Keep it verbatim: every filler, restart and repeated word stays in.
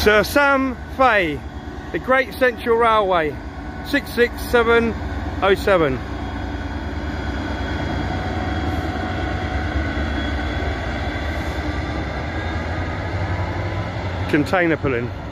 Sir Sam Fay, the Great Central Railway, six six seven oh seven. Container pulling.